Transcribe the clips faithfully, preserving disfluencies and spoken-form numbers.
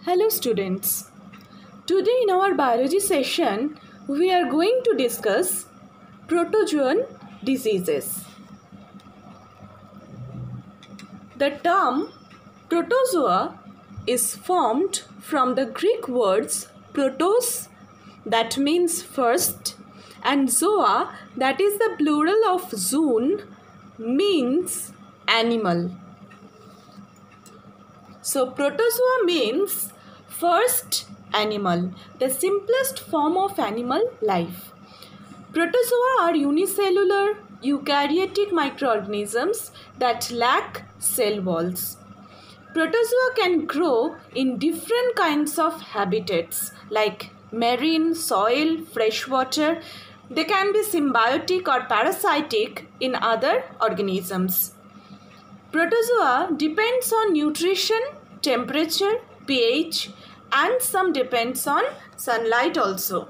Hello students. Today in our biology session we are going to discuss protozoan diseases. The term protozoa is formed from the Greek words protos, that means first, and zoa, that is the plural of zoon, means animal. So protozoa means first animal, the simplest form of animal life. Protozoa are unicellular eukaryotic microorganisms that lack cell walls. Protozoa can grow in different kinds of habitats like marine, soil, freshwater. They can be symbiotic or parasitic in other organisms. Protozoa depends on nutrition, temperature, pH, and some depends on sunlight also.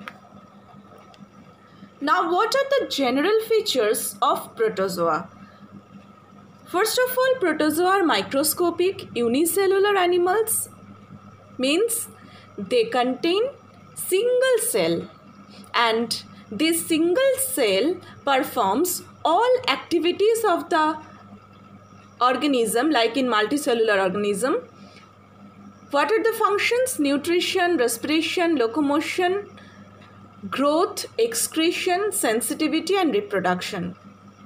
Now, what are the general features of protozoa? First of all, protozoa are microscopic unicellular animals, means they contain single cell, and this single cell performs all activities of the organism like in multicellular organism. What are the functions? Nutrition, respiration, locomotion, growth, excretion, sensitivity and reproduction.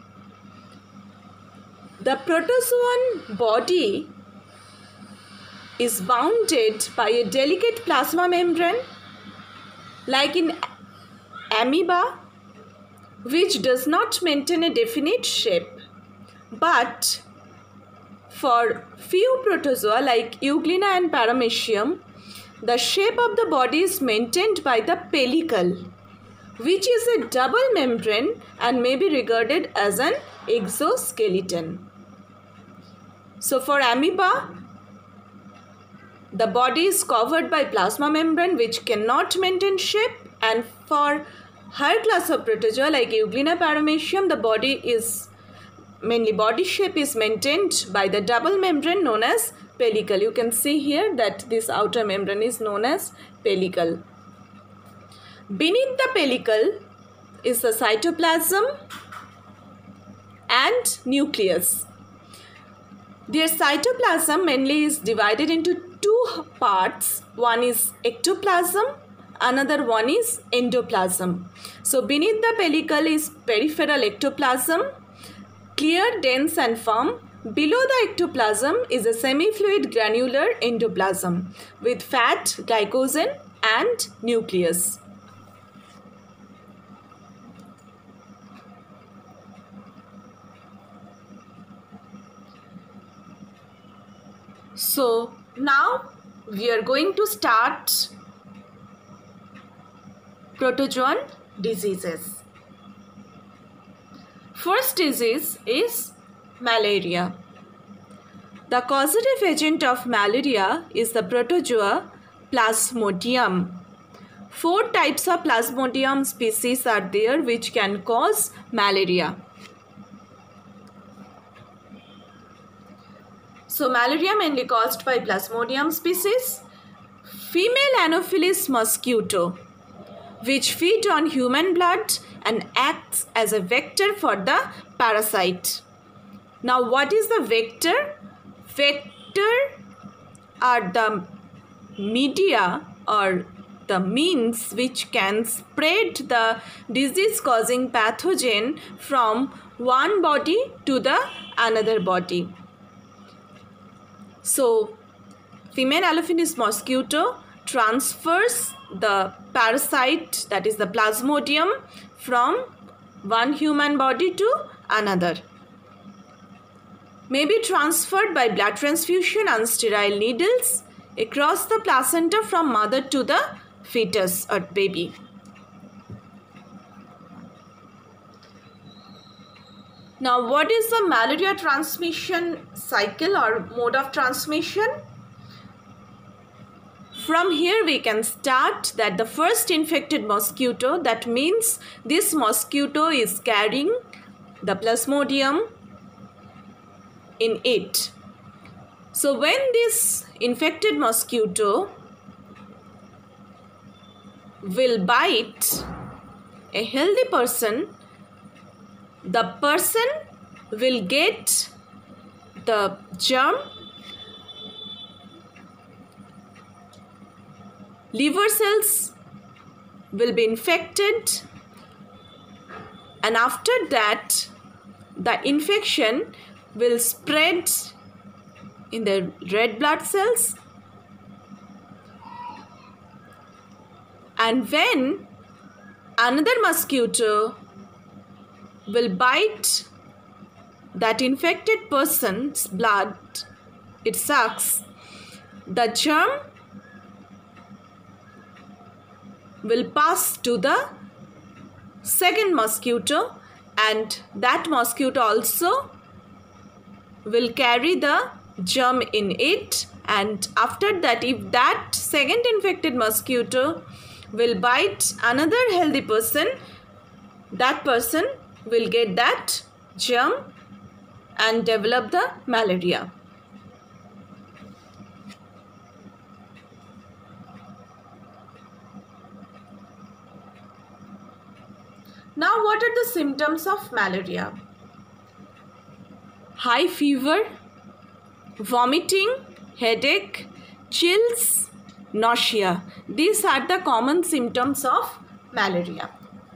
The protozoan body is bounded by a delicate plasma membrane like in amoeba, which does not maintain a definite shape, but for few protozoa like Euglena and Paramecium, the shape of the body is maintained by the pellicle, which is a double membrane and may be regarded as an exoskeleton. So for amoeba, the body is covered by plasma membrane which cannot maintain shape, and for higher class of protozoa like Euglena Paramecium, the body is mainly body shape is maintained by the double membrane known as pellicle. You can see here that this outer membrane is known as pellicle. Beneath the pellicle is the cytoplasm and nucleus. Their cytoplasm mainly is divided into two parts. One is ectoplasm, another one is endoplasm. So beneath the pellicle is peripheral ectoplasm, clear, dense and firm. Below the ectoplasm is a semi-fluid granular endoplasm with fat, glycogen and nucleus. So now we are going to start protozoan diseases. First disease is malaria. The causative agent of malaria is the protozoa Plasmodium. Four types of Plasmodium species are there which can cause malaria. So malaria mainly caused by Plasmodium species. Female Anopheles mosquito, which feed on human blood and acts as a vector for the parasite. Now, what is the vector? Vector are the media or the means which can spread the disease-causing pathogen from one body to the another body. So, female Anopheles mosquito transfers the parasite, that is the Plasmodium, from one human body to another. May be transferred by blood transfusion and sterile needles across the placenta from mother to the fetus or baby. Now, what is the malaria transmission cycle or mode of transmission? From here we can start that the first infected mosquito, that means this mosquito is carrying the Plasmodium in it. So when this infected mosquito will bite a healthy person, the person will get the germ, liver cells will be infected, and after that the infection will spread in the red blood cells, and when another mosquito will bite that infected person's blood, it sucks, the germ will pass to the second mosquito, and that mosquito also will carry the germ in it, and after that if that second infected mosquito will bite another healthy person, that person will get that germ and develop the malaria. Now, what are the symptoms of malaria? High fever, vomiting, headache, chills, nausea. These are the common symptoms of malaria.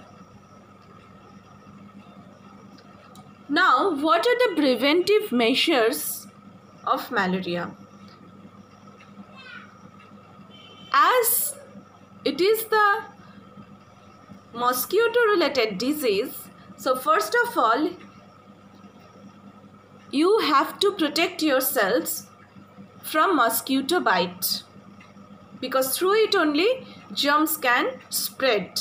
Now, what are the preventive measures of malaria? As it is the mosquito related disease, so first of all you have to protect yourselves from mosquito bite, because through it only germs can spread.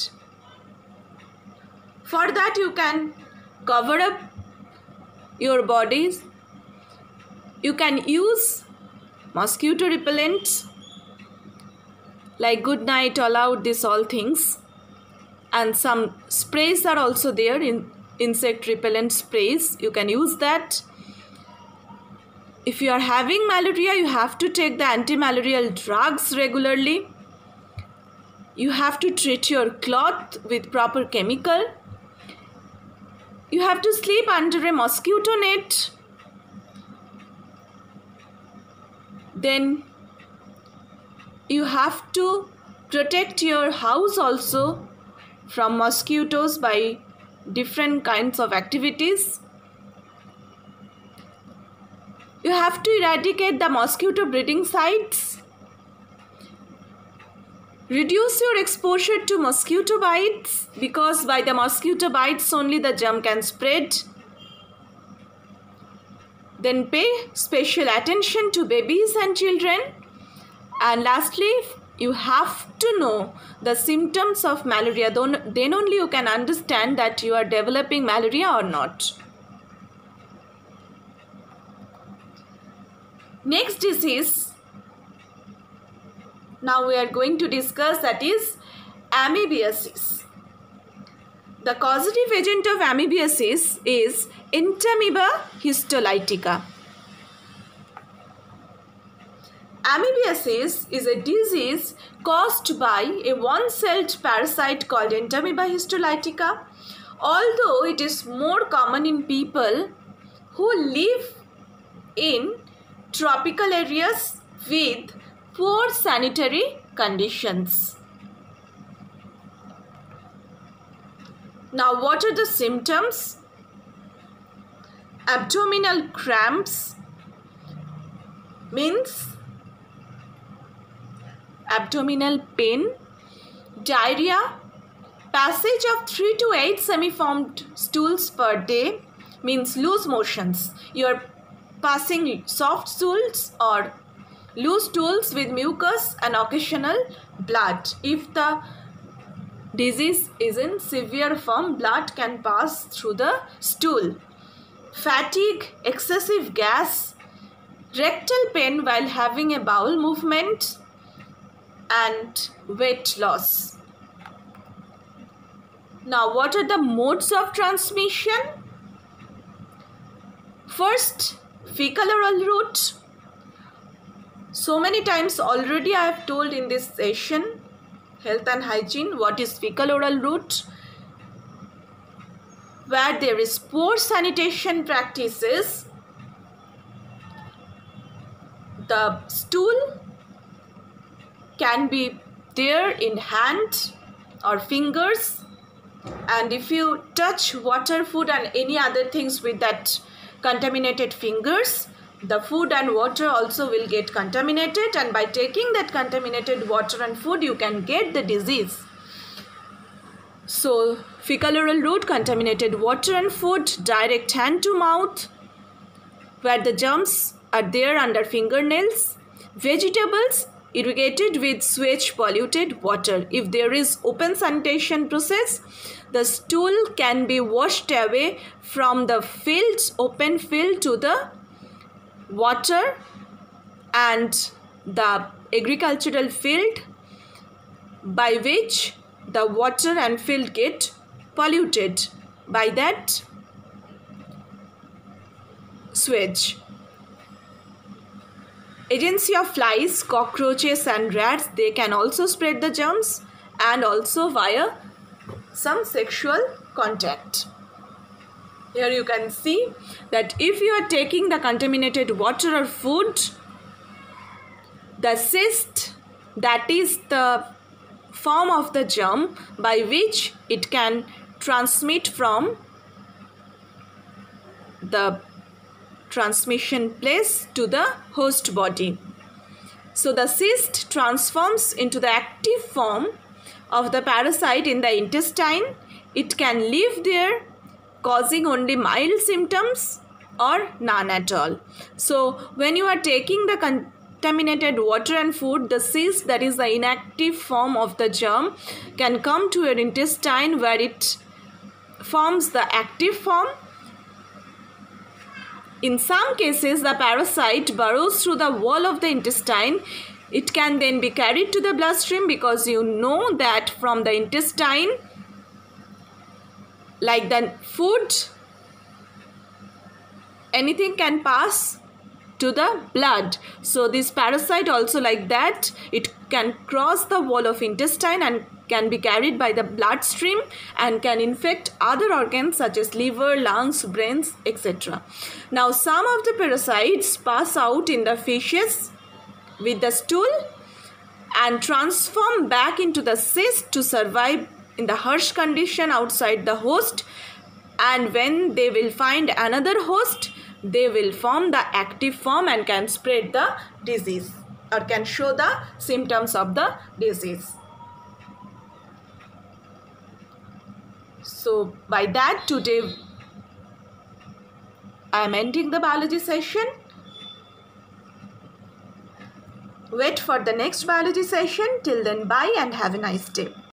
For that you can cover up your bodies, you can use mosquito repellent like good night, all out, this all things. And some sprays are also there, in insect repellent sprays, you can use that. If you are having malaria, you have to take the anti-malarial drugs regularly. You have to treat your cloth with proper chemical. You have to sleep under a mosquito net. Then you have to protect your house also from mosquitoes by different kinds of activities. You have to eradicate the mosquito breeding sites. Reduce your exposure to mosquito bites, because by the mosquito bites only the germ can spread. Then pay special attention to babies and children. And lastly, you have to know the symptoms of malaria. Then only you can understand that you are developing malaria or not. Next disease, now we are going to discuss, that is amoebiasis. The causative agent of amoebiasis is Entamoeba histolytica. Amoebiasis is a disease caused by a one-celled parasite called Entamoeba histolytica. Although it is more common in people who live in tropical areas with poor sanitary conditions. Now, what are the symptoms? Abdominal cramps means abdominal pain, diarrhea, passage of three to eight semi-formed stools per day means loose motions. You are passing soft stools or loose stools with mucus and occasional blood. If the disease is in severe form, blood can pass through the stool. Fatigue, excessive gas, rectal pain while having a bowel movement, and weight loss. Now, what are the modes of transmission? First, fecal oral route. So many times already I have told in this session, health and hygiene. What is fecal oral route? Where there is poor sanitation practices, the stool can be there in hand or fingers, and if you touch water, food and any other things with that contaminated fingers, the food and water also will get contaminated, and by taking that contaminated water and food you can get the disease. So fecal oral route, contaminated water and food, direct hand to mouth where the germs are there under fingernails, vegetables irrigated with sewage polluted water. If there is open sanitation process, the stool can be washed away from the field, open field to the water and the agricultural field, by which the water and field get polluted by that sewage. Agency of flies, cockroaches and rats, they can also spread the germs, and also via some sexual contact. Here you can see that if you are taking the contaminated water or food, the cyst, that is the form of the germ by which it can transmit from the transmission place to the host body. So the cyst transforms into the active form of the parasite in the intestine. It can live there, causing only mild symptoms or none at all. So when you are taking the contaminated water and food, the cyst, that is the inactive form of the germ, can come to your intestine where it forms the active form. In some cases, the parasite burrows through the wall of the intestine. It can then be carried to the bloodstream, because you know that from the intestine, like the food, anything can pass to the blood. So this parasite also like that, it can cross the wall of intestine and can be carried by the bloodstream and can infect other organs such as liver, lungs, brains, et cetera. Now some of the parasites pass out in the feces with the stool and transform back into the cyst to survive in the harsh condition outside the host, and when they will find another host, they will form the active form and can spread the disease or can show the symptoms of the disease. So by that, today I am ending the biology session. Wait for the next biology session. Till then, bye and have a nice day.